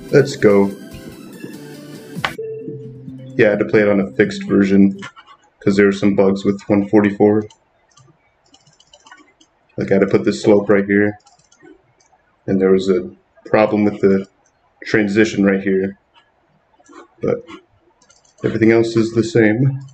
Let's go. Yeah, I had to play it on a fixed version because there were some bugs with 144. Like I had to put this slope right here, and there was a problem with the transition right here, but everything else is the same.